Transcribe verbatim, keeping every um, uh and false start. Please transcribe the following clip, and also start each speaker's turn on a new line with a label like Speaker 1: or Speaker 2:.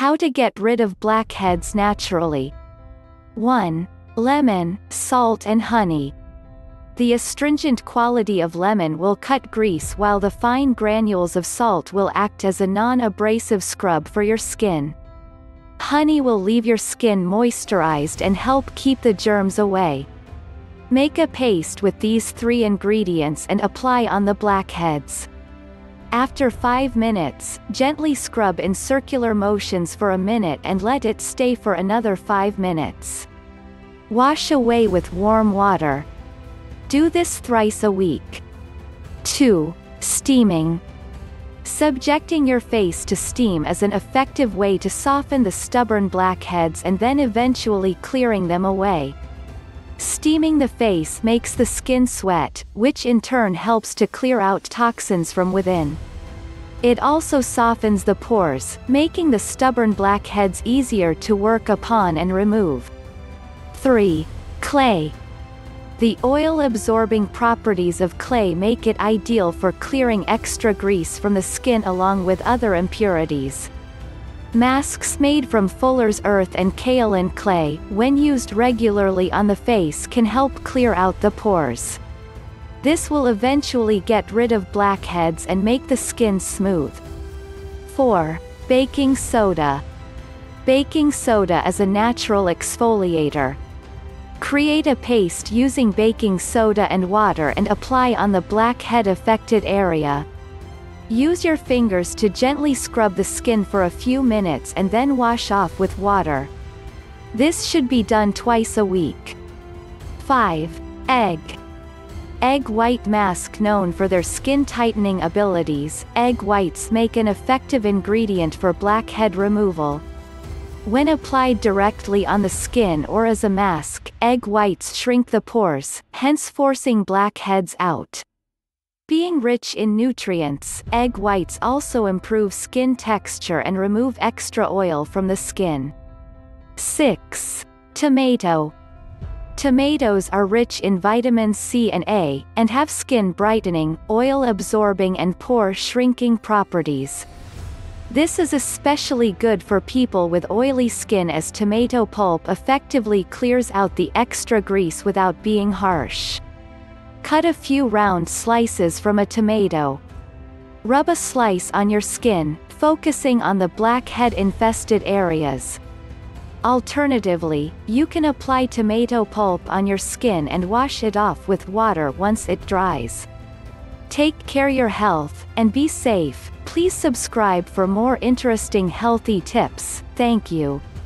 Speaker 1: How to get rid of blackheads naturally. one. Lemon, salt and honey. The astringent quality of lemon will cut grease, while the fine granules of salt will act as a non-abrasive scrub for your skin. Honey will leave your skin moisturized and help keep the germs away. Make a paste with these three ingredients and apply on the blackheads. After five minutes, gently scrub in circular motions for a minute and let it stay for another five minutes. Wash away with warm water. Do this thrice a week. two. Steaming. Subjecting your face to steam is an effective way to soften the stubborn blackheads and then eventually clearing them away. Steaming the face makes the skin sweat, which in turn helps to clear out toxins from within. It also softens the pores, making the stubborn blackheads easier to work upon and remove. three. Clay. The oil-absorbing properties of clay make it ideal for clearing extra grease from the skin along with other impurities. Masks made from Fuller's Earth and kaolin clay, when used regularly on the face, can help clear out the pores. This will eventually get rid of blackheads and make the skin smooth. four. Baking soda. Baking soda is a natural exfoliator. Create a paste using baking soda and water and apply on the blackhead-affected area. Use your fingers to gently scrub the skin for a few minutes and then wash off with water. This should be done twice a week. five. Egg. Egg white mask. Known for their skin-tightening abilities, egg whites make an effective ingredient for blackhead removal. When applied directly on the skin or as a mask, egg whites shrink the pores, hence forcing blackheads out. Being rich in nutrients, egg whites also improve skin texture and remove extra oil from the skin. six. Tomato. Tomatoes are rich in vitamins C and A, and have skin brightening, oil-absorbing and pore-shrinking properties. This is especially good for people with oily skin, as tomato pulp effectively clears out the extra grease without being harsh. Cut a few round slices from a tomato. Rub a slice on your skin, focusing on the blackhead-infested areas. Alternatively, you can apply tomato pulp on your skin and wash it off with water once it dries. Take care of your health, and be safe. Please subscribe for more interesting healthy tips. Thank you.